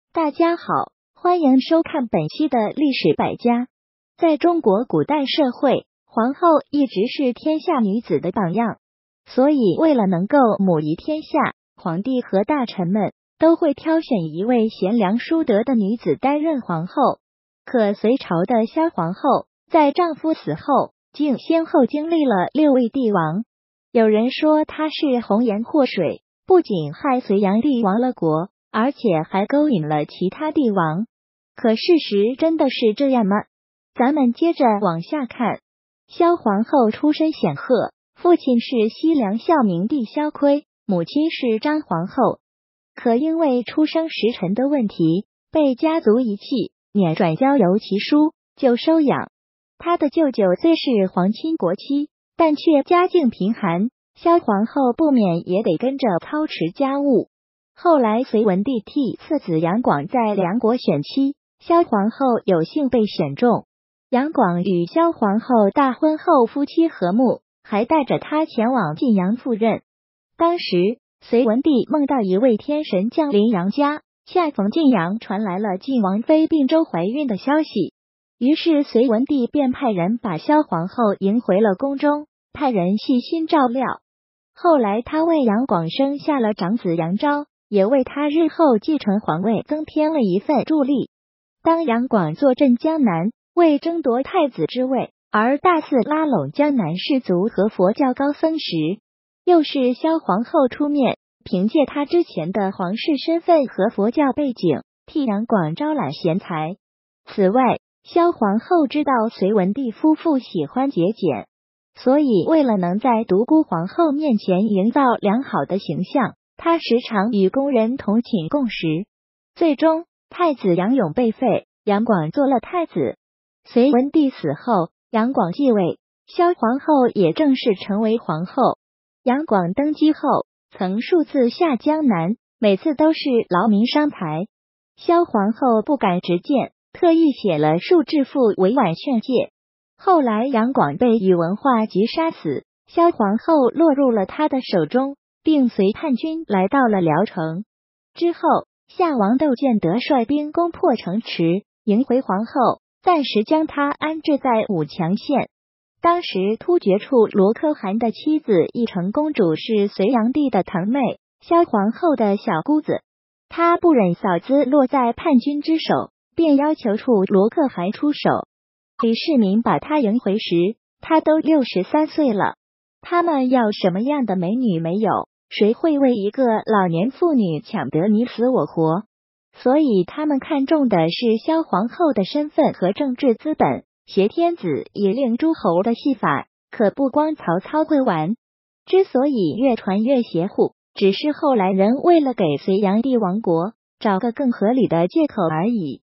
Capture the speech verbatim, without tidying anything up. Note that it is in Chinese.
大家好，欢迎收看本期的历史百家。在中国古代社会，皇后一直是天下女子的榜样，所以为了能够母仪天下，皇帝和大臣们都会挑选一位贤良淑德的女子担任皇后。可隋朝的萧皇后在丈夫死后，竟先后经历了六位帝王。有人说她是红颜祸水，不仅害隋炀帝亡了国，而且还勾引了其他帝王。可事实真的是这样吗？咱们接着往下看。萧皇后出身显赫，父亲是西凉孝明帝萧岿，母亲是张皇后。可因为出生时辰的问题，被家族遗弃，免转交由其叔舅收养。他的舅舅虽是皇亲国戚，但却家境贫寒，萧皇后不免也得跟着操持家务。后来隋文帝替次子杨广在梁国选妻，萧皇后有幸被选中。杨广与萧皇后大婚后夫妻和睦，还带着她前往晋阳赴任。当时隋文帝梦到一位天神降临杨家，恰逢晋阳传来了晋王妃并州怀孕的消息，于是隋文帝便派人把萧皇后迎回了宫中，派人细心照料。后来他为杨广生下了长子杨昭，也为他日后继承皇位增添了一份助力。当杨广坐镇江南，为争夺太子之位而大肆拉拢江南士族和佛教高僧时，又是萧皇后出面，凭借他之前的皇室身份和佛教背景，替杨广招揽贤才。此外，萧皇后知道隋文帝夫妇喜欢节俭，所以为了能在独孤皇后面前营造良好的形象，她时常与宫人同寝共食。最终太子杨勇被废，杨广做了太子。隋文帝死后，杨广继位，萧皇后也正式成为皇后。杨广登基后，曾数次下江南，每次都是劳民伤财。萧皇后不敢直谏，特意写了数致赋委婉劝诫。后来杨广被宇文化及杀死，萧皇后落入了他的手中，并随叛军来到了聊城。之后夏王窦建德率兵攻破城池，迎回皇后，暂时将她安置在武强县。当时突厥处罗可汗的妻子义成公主是隋炀帝的堂妹，萧皇后的小姑子。她不忍嫂子落在叛军之手，便要求处罗可汗出手。李世民把她迎回时，她都六十三岁了。他们要什么样的美女没有？谁会为一个老年妇女抢得你死我活？所以他们看重的是萧皇后的身份和政治资本。挟天子以令诸侯的戏法，可不光曹操会玩。之所以越传越邪乎，只是后来人为了给隋炀帝亡国找个更合理的借口而已。